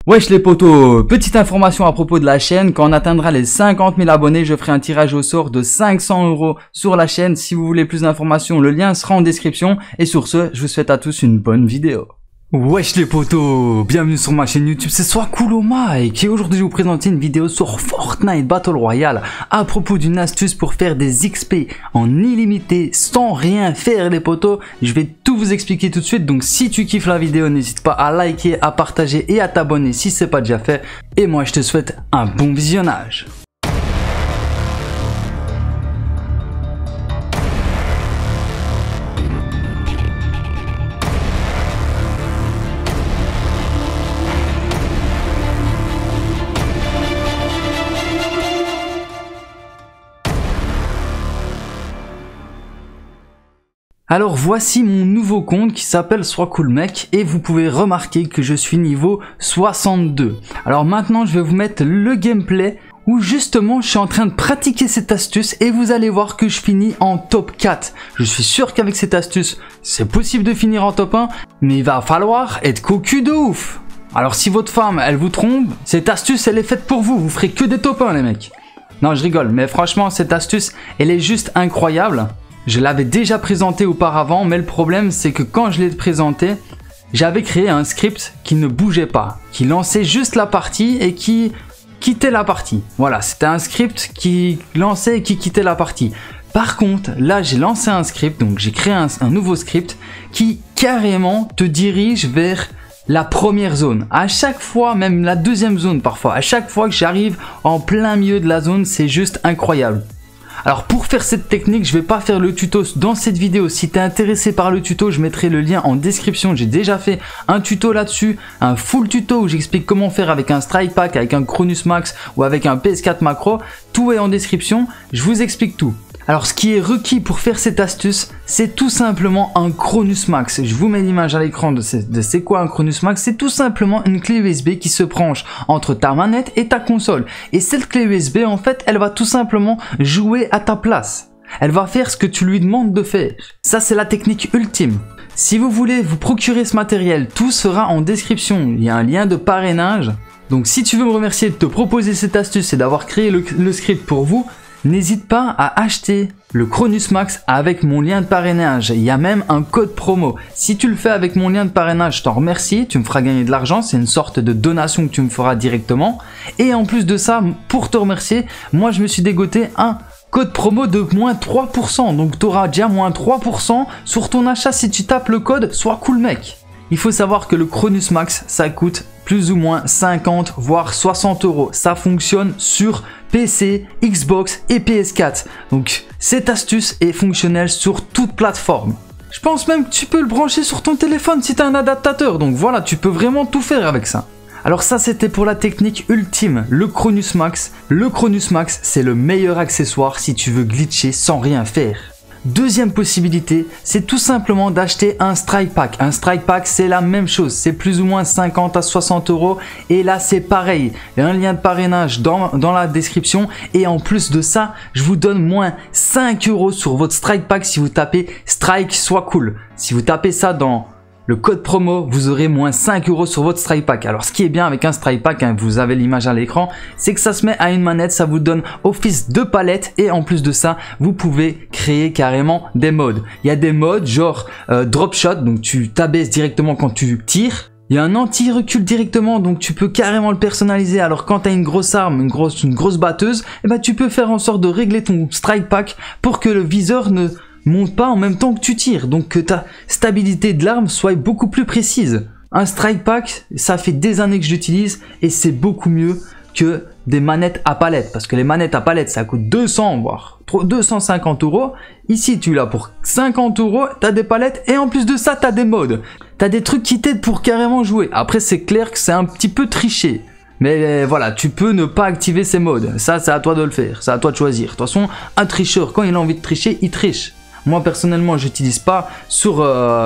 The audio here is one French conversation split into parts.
Wesh les potos, petite information à propos de la chaîne, quand on atteindra les 50 000 abonnés, je ferai un tirage au sort de 500 € sur la chaîne. Si vous voulez plus d'informations, le lien sera en description. Et sur ce, je vous souhaite à tous une bonne vidéo. Wesh les potos, bienvenue sur ma chaîne YouTube, c'est Swacool Mike et aujourd'hui je vais vous présenter une vidéo sur Fortnite Battle Royale à propos d'une astuce pour faire des XP en illimité sans rien faire les potos. Je vais tout vous expliquer tout de suite, donc si tu kiffes la vidéo n'hésite pas à liker, à partager et à t'abonner si c'est pas déjà fait. Et moi je te souhaite un bon visionnage. Alors voici mon nouveau compte qui s'appelle Swacool Mike et vous pouvez remarquer que je suis niveau 62. Alors maintenant je vais vous mettre le gameplay où justement je suis en train de pratiquer cette astuce et vous allez voir que je finis en top 4. Je suis sûr qu'avec cette astuce c'est possible de finir en top 1 mais il va falloir être cocu de ouf. Alors si votre femme elle vous trompe, cette astuce elle est faite pour vous, vous ferez que des top 1 les mecs. Non je rigole mais franchement cette astuce elle est juste incroyable. Je l'avais déjà présenté auparavant, mais le problème c'est que quand je l'ai présenté, j'avais créé un script qui ne bougeait pas, qui lançait juste la partie et qui quittait la partie. Voilà, c'était un script qui lançait et qui quittait la partie. Par contre, là j'ai lancé un script, donc j'ai créé un nouveau script qui carrément te dirige vers la première zone. À chaque fois, même la deuxième zone parfois, à chaque fois que j'arrive en plein milieu de la zone, c'est juste incroyable. Alors pour faire cette technique, je vais pas faire le tuto dans cette vidéo. Si tu es intéressé par le tuto, je mettrai le lien en description. J'ai déjà fait un tuto là-dessus, un full tuto où j'explique comment faire avec un strike pack, avec un Cronus Max ou avec un PS4 macro. Tout est en description, je vous explique tout. Alors ce qui est requis pour faire cette astuce, c'est tout simplement un Cronus Max. Je vous mets l'image à l'écran de c'est quoi un Cronus Max. C'est tout simplement une clé USB qui se branche entre ta manette et ta console. Et cette clé USB en fait, elle va tout simplement jouer à ta place. Elle va faire ce que tu lui demandes de faire. Ça c'est la technique ultime. Si vous voulez vous procurer ce matériel, tout sera en description. Il y a un lien de parrainage. Donc si tu veux me remercier de te proposer cette astuce et d'avoir créé le script pour vous, n'hésite pas à acheter le Cronus Max avec mon lien de parrainage. Il y a même un code promo. Si tu le fais avec mon lien de parrainage, je t'en remercie. Tu me feras gagner de l'argent. C'est une sorte de donation que tu me feras directement. Et en plus de ça, pour te remercier, moi je me suis dégoté un code promo de moins 3%. Donc tu auras déjà moins 3% sur ton achat si tu tapes le code Swacool Mike. Il faut savoir que le Cronus Max, ça coûte plus ou moins 50 voire 60 €. Ça fonctionne sur PC, Xbox et PS4. Donc cette astuce est fonctionnelle sur toute plateforme. Je pense même que tu peux le brancher sur ton téléphone si tu as un adaptateur. Donc voilà, tu peux vraiment tout faire avec ça. Alors ça c'était pour la technique ultime, le Cronus Max. Le Cronus Max c'est le meilleur accessoire si tu veux glitcher sans rien faire. Deuxième possibilité, c'est tout simplement d'acheter un strike pack. Un strike pack, c'est la même chose. C'est plus ou moins 50 à 60 €. Et là, c'est pareil. Il y a un lien de parrainage dans la description. Et en plus de ça, je vous donne moins 5 € sur votre strike pack si vous tapez Strike Swacool. Si vous tapez ça dans le code promo, vous aurez moins 5 € sur votre strike pack. Alors ce qui est bien avec un strike pack, hein, vous avez l'image à l'écran, c'est que ça se met à une manette, ça vous donne office de palette et en plus de ça, vous pouvez créer carrément des modes. Il y a des modes genre drop shot, donc tu t'abaisses directement quand tu tires. Il y a un anti-recul directement, donc tu peux carrément le personnaliser. Alors quand tu as une grosse arme, une grosse batteuse, eh ben, tu peux faire en sorte de régler ton strike pack pour que le viseur ne monte pas en même temps que tu tires, donc que ta stabilité de l'arme soit beaucoup plus précise. Un strike pack, ça fait des années que j'utilise et c'est beaucoup mieux que des manettes à palette, parce que les manettes à palette ça coûte 200 voire 250 €. Ici tu l'as pour 50 €, tu as des palettes et en plus de ça tu as des modes. Tu as des trucs qui t'aident pour carrément jouer. Après c'est clair que c'est un petit peu triché. Mais voilà, tu peux ne pas activer ces modes. Ça c'est à toi de le faire, c'est à toi de choisir. De toute façon, un tricheur quand il a envie de tricher, il triche. Moi personnellement j'utilise pas sur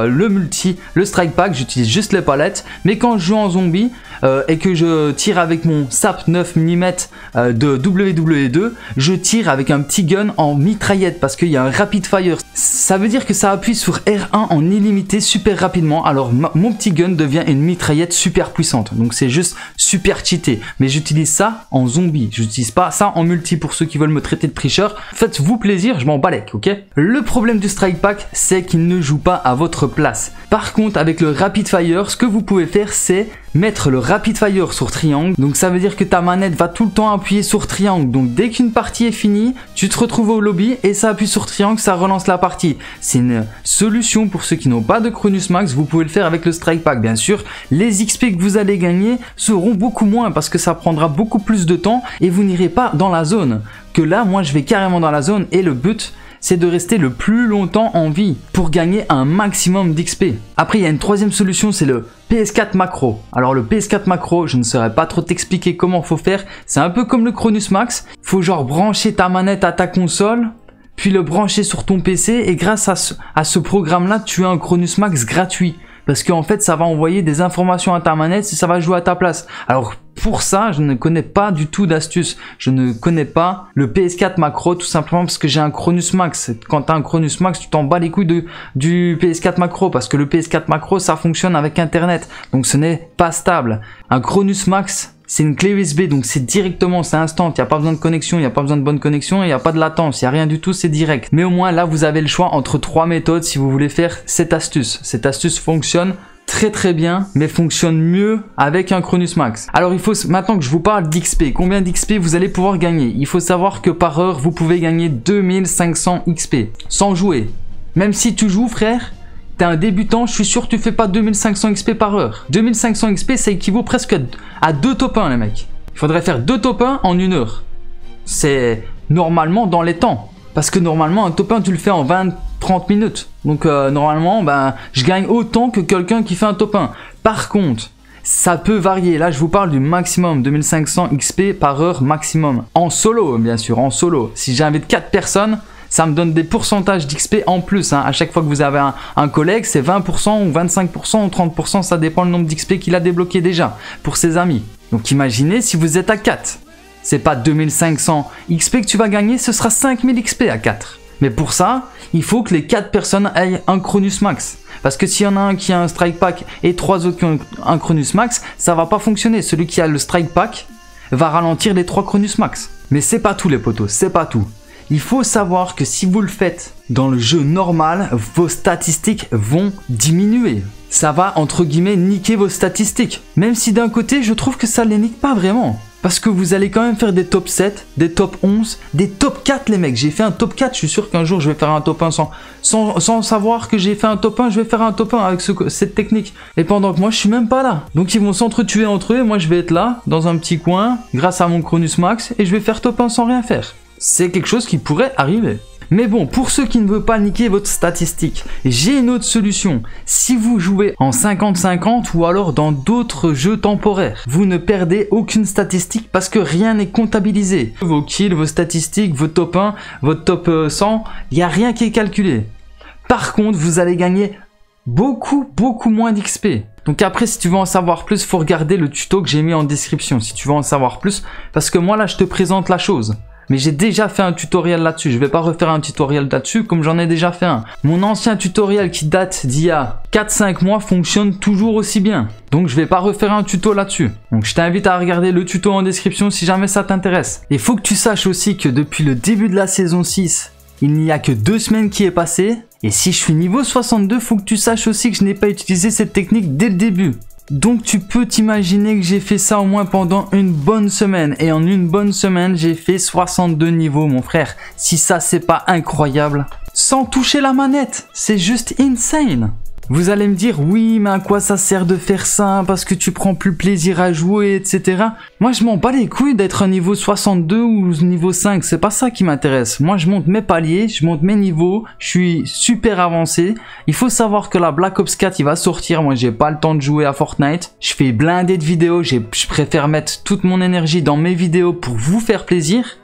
le strike pack, j'utilise juste les palettes. Mais quand je joue en zombie et que je tire avec mon SAP 9 mm de WWE2, je tire avec un petit gun en mitraillette parce qu'il y a un rapid fire. Ça veut dire que ça appuie sur R1 en illimité super rapidement. Alors mon petit gun devient une mitraillette super puissante. Donc c'est juste super cheaté. Mais j'utilise ça en zombie. J'utilise pas ça en multi pour ceux qui veulent me traiter de tricheur. Faites-vous plaisir, je m'en balèque, ok? Le problème du strike pack, c'est qu'il ne joue pas à votre place. Par contre, avec le rapid fire, ce que vous pouvez faire, c'est mettre le rapid fire sur triangle. Donc ça veut dire que ta manette va tout le temps appuyer sur triangle. Donc dès qu'une partie est finie, tu te retrouves au lobby et ça appuie sur triangle, ça relance la partie. C'est une solution pour ceux qui n'ont pas de Cronus Max. Vous pouvez le faire avec le strike pack. Bien sûr, les XP que vous allez gagner seront beaucoup moins parce que ça prendra beaucoup plus de temps et vous n'irez pas dans la zone. Que là, moi je vais carrément dans la zone et le but, c'est de rester le plus longtemps en vie pour gagner un maximum d'XP. Après, il y a une troisième solution, c'est le PS4 macro. Alors le PS4 macro, je ne saurais pas trop t'expliquer comment faut faire. C'est un peu comme le Cronus Max. Faut genre brancher ta manette à ta console, puis le brancher sur ton PC et grâce à ce programme-là, tu as un Cronus Max gratuit. Parce qu'en fait, ça va envoyer des informations à ta manette et ça va jouer à ta place. Alors pour ça, je ne connais pas du tout d'astuce. Je ne connais pas le PS4 macro tout simplement parce que j'ai un Cronus Max. Quand tu as un Cronus Max, tu t'en bats les couilles du PS4 macro parce que le PS4 macro, ça fonctionne avec Internet. Donc ce n'est pas stable. Un Cronus Max, c'est une clé USB, donc c'est directement, c'est instant, il n'y a pas besoin de connexion, il n'y a pas besoin de bonne connexion, il n'y a pas de latence, il n'y a rien du tout, c'est direct. Mais au moins là, vous avez le choix entre 3 méthodes si vous voulez faire cette astuce. Cette astuce fonctionne très bien, mais fonctionne mieux avec un Cronus Max. Alors il faut, maintenant que je vous parle d'XP, combien d'XP vous allez pouvoir gagner? Il faut savoir que par heure, vous pouvez gagner 2500 XP, sans jouer. Même si tu joues frère, t'es un débutant, je suis sûr que tu fais pas 2500 XP par heure. 2500 XP, ça équivaut presque à 2 top 1 les mecs. Il faudrait faire 2 top 1 en 1 heure. C'est normalement dans les temps. Parce que normalement, un top 1, tu le fais en 20-30 minutes. Donc normalement, ben, je gagne autant que quelqu'un qui fait un top 1. Par contre, ça peut varier. Là, je vous parle du maximum, 2500 XP par heure maximum. En solo, bien sûr, en solo. Si j'invite 4 personnes, ça me donne des pourcentages d'XP en plus. Hein. À chaque fois que vous avez un collègue, c'est 20% ou 25% ou 30%. Ça dépend le nombre d'XP qu'il a débloqué déjà pour ses amis. Donc imaginez si vous êtes à 4. C'est pas 2500 XP que tu vas gagner, ce sera 5000 XP à 4. Mais pour ça, il faut que les 4 personnes aient un Cronus Max. Parce que s'il y en a un qui a un Strike Pack et 3 autres qui ont un Cronus Max, ça va pas fonctionner. Celui qui a le Strike Pack va ralentir les 3 Cronus Max. Mais c'est pas tout les potos, c'est pas tout. Il faut savoir que si vous le faites dans le jeu normal, vos statistiques vont diminuer. Ça va entre guillemets niquer vos statistiques. Même si d'un côté, je trouve que ça les nique pas vraiment. Parce que vous allez quand même faire des top 7, des top 11, des top 4 les mecs. J'ai fait un top 4, je suis sûr qu'un jour je vais faire un top 1 sans savoir que j'ai fait un top 1, je vais faire un top 1 avec cette technique. Et pendant que moi je suis même pas là. Donc ils vont s'entretuer entre eux et moi je vais être là, dans un petit coin, grâce à mon Cronus Max, et je vais faire top 1 sans rien faire. C'est quelque chose qui pourrait arriver. Mais bon, pour ceux qui ne veulent pas niquer votre statistique, j'ai une autre solution. Si vous jouez en 50-50 ou alors dans d'autres jeux temporaires, vous ne perdez aucune statistique parce que rien n'est comptabilisé. Vos kills, vos statistiques, vos top 1, votre top 100, il n'y a rien qui est calculé. Par contre, vous allez gagner beaucoup moins d'XP. Donc après, si tu veux en savoir plus, faut regarder le tuto que j'ai mis en description. Si tu veux en savoir plus, parce que moi là, je te présente la chose. Mais j'ai déjà fait un tutoriel là-dessus. Je vais pas refaire un tutoriel là-dessus comme j'en ai déjà fait un. Mon ancien tutoriel qui date d'il y a 4-5 mois fonctionne toujours aussi bien. Donc je vais pas refaire un tuto là-dessus. Donc je t'invite à regarder le tuto en description si jamais ça t'intéresse. Il faut que tu saches aussi que depuis le début de la saison 6, il n'y a que 2 semaines qui est passé. Et si je suis niveau 62, faut que tu saches aussi que je n'ai pas utilisé cette technique dès le début. Donc tu peux t'imaginer que j'ai fait ça au moins pendant une bonne semaine. Et en une bonne semaine, j'ai fait 62 niveaux, mon frère. Si ça, c'est pas incroyable. Sans toucher la manette. C'est juste insane. Vous allez me dire, oui, mais à quoi ça sert de faire ça? Parce que tu prends plus plaisir à jouer, etc. Moi, je m'en bats les couilles d'être un niveau 62 ou niveau 5. C'est pas ça qui m'intéresse. Moi, je monte mes paliers, je monte mes niveaux. Je suis super avancé. Il faut savoir que la Black Ops 4, il va sortir. Moi, j'ai pas le temps de jouer à Fortnite. Je fais blindé de vidéos. Je préfère mettre toute mon énergie dans mes vidéos pour vous faire plaisir.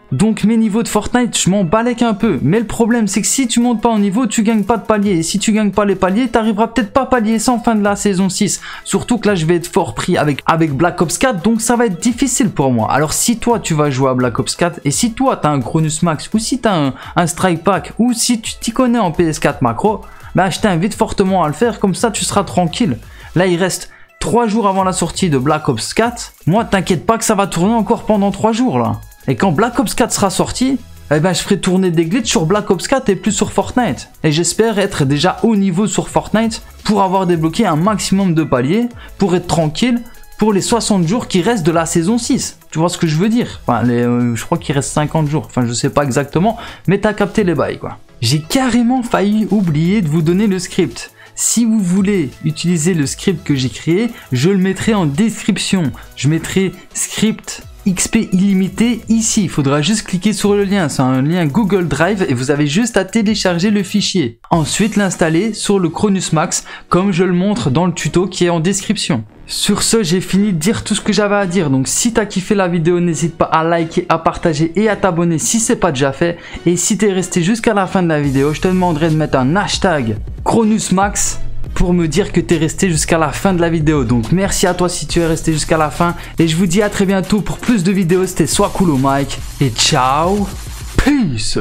Donc mes niveaux de Fortnite, je m'en balèque un peu. Mais le problème, c'est que si tu montes pas en niveau, tu gagnes pas de palier. Et si tu gagnes pas les paliers, t'arriveras peut-être pas à palier sans fin de la saison 6. Surtout que là, je vais être fort pris avec Black Ops 4, donc ça va être difficile pour moi. Alors si toi, tu vas jouer à Black Ops 4, et si toi, t'as un Cronus Max, ou si t'as un Strike Pack, ou si tu t'y connais en PS4 macro, bah je t'invite fortement à le faire, comme ça tu seras tranquille. Là, il reste 3 jours avant la sortie de Black Ops 4. Moi, t'inquiète pas que ça va tourner encore pendant 3 jours là. Et quand Black Ops 4 sera sorti, eh ben, je ferai tourner des glitches sur Black Ops 4 et plus sur Fortnite. Et j'espère être déjà au niveau sur Fortnite pour avoir débloqué un maximum de paliers, pour être tranquille pour les 60 jours qui restent de la saison 6. Tu vois ce que je veux dire? Enfin, je crois qu'il reste 50 jours. Enfin, je sais pas exactement, mais t'as capté les bails, quoi. J'ai carrément failli oublier de vous donner le script. Si vous voulez utiliser le script que j'ai créé, je le mettrai en description. Je mettrai script XP illimité ici. Il faudra juste cliquer sur le lien. C'est un lien Google Drive et vous avez juste à télécharger le fichier. Ensuite, l'installer sur le Cronus Max comme je le montre dans le tuto qui est en description. Sur ce, j'ai fini de dire tout ce que j'avais à dire. Donc si t'as kiffé la vidéo, n'hésite pas à liker, à partager et à t'abonner si c'est pas déjà fait. Et si t'es resté jusqu'à la fin de la vidéo, je te demanderai de mettre un hashtag Cronus Max pour me dire que t'es resté jusqu'à la fin de la vidéo. Donc merci à toi si tu es resté jusqu'à la fin. Et je vous dis à très bientôt pour plus de vidéos. C'était SoisCoolOhMike. Et ciao. Peace.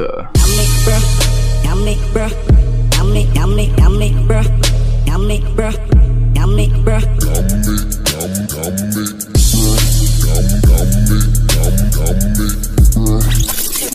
Yummy,